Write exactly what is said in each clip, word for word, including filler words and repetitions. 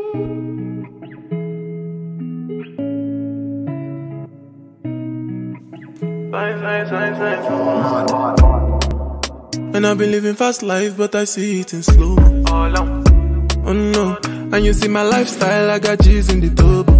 And I've been living fast life, but I see it in slow. Oh no, and you see my lifestyle, I got G's in the turbo.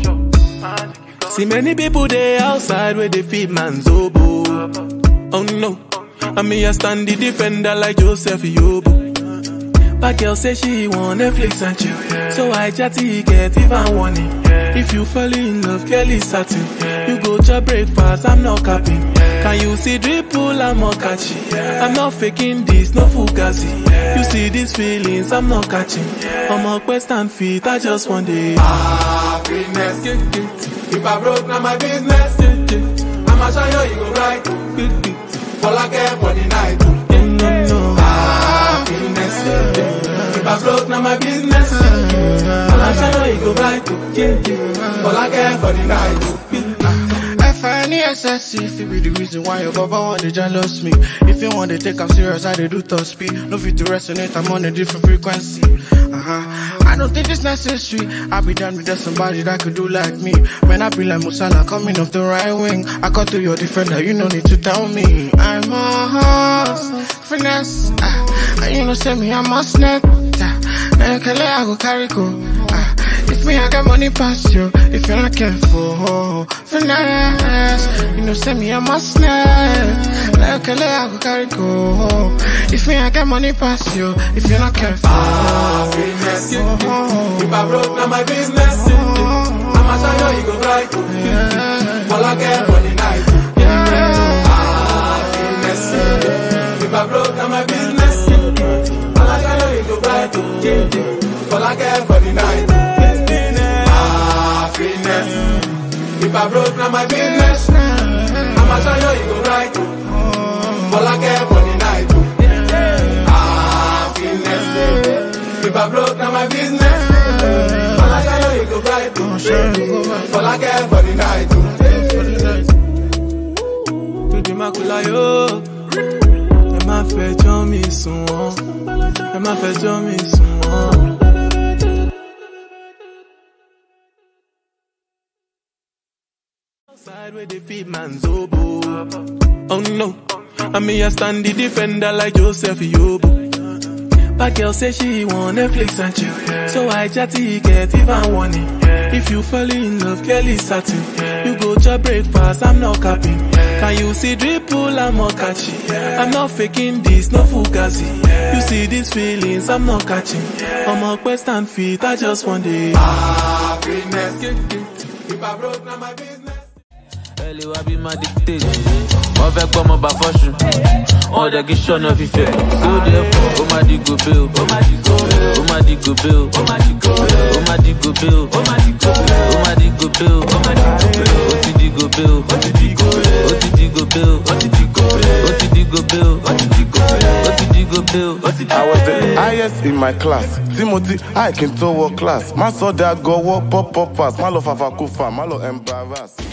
See many people there outside where they feed man zobo. Oh no, and me I stand the defender like Joseph Yobo. But girl say she want Netflix and chill, yeah. So I chatty get even warning. Yeah. If you fall in love, Kelly satin. Yeah. You go to breakfast, I'm not capping. Yeah. Can you see dribble, Amokachi? Yeah. I'm not faking this, no fugazzi. Yeah. You see these feelings, I'm not catching. Yeah. I'm a quest and feet, I just want it. Ah, Finesse. Yeah, yeah. If I broke, now my business. Yeah, yeah. I'ma show you, you go right. Yeah, yeah. Folake for the night. Yeah, no, no. Ah, Finesse. Yeah, yeah. If I broke, now my business. Yeah, yeah. I'ma show you, you go right. Yeah, yeah. Folake for the night. F I N E S S if it be the reason why your baba want to jealous me. If you want to take I'm serious, I do top speed. No fit to resonate, I'm on a different frequency. Uh-huh. I don't think it's necessary. I be done with that somebody that could do like me. When I be like Musala coming off the right wing, I got to your defender, you no need to tell me. I'm a horse, finesse. Uh, and you know say me I'm a snake. Uh, I go carry go. Uh, if me I got money past you, if you're not careful, finesse. You know say me I'm a snake. Like I go carry go. If me I got money past you, if you're not careful. Ah, finesse. Yeah, yeah. If I broke, now my business. Yeah, yeah. I'ma show you, you go right. Yeah. Folake for the night. Yeah. Ah, finesse. Yeah, yeah. If I broke, now my business. Yeah, yeah. I'ma show you, you go right. Yeah, yeah. Folake for the night. Ah, finesse. If I broke, now my business. I'ma show you, you go right. Folake for the night. Ah, finesse. If I broke, now my business. Folake for you go right. Folake for the night. To the makula yo. Ẹ má fẹjọ́ mi sùn wọ́n. Ẹ má fẹjọ́ mi sùn wọ́n. Outside where they feed man zobo. Oh no, I mean I stand the defender like Joseph Yobo. But girl say she want Netflix and chill, yeah. So I chatty get even warning. Yeah. If you fall in love, Kelly satin. Yeah. You go to breakfast, I'm not capping. Yeah. Can you see dribble, Amokachi? Yeah. I'm not faking this, no fugazzi. Yeah. You see these feelings, I'm not catching. Yeah. I'm a quest and feet, I just want it. Ah, Finesse. Yeah, yeah. If I broke, now my business. Elle va be my dictator. On fait comme on va fortune. On a qui shana vifé. So therefore, oh my di go bill. Oh my di go bill. Oh my di go bill. Oh my di go bill. Oh my di go bill. Oh my di go bill. Oh my di go bill. Oh my di go bill. Oh ti di go bill. Oh ti di go bill. Oh ti di go bill. Oh ti di go bill. Oh ti di go bill. Oh ti di go bill. Oh ti di go bill. I was the highest in my class. Timothy, I can tower class. My soda go walk pop pop pass. My love have a kufa. My love embarrass.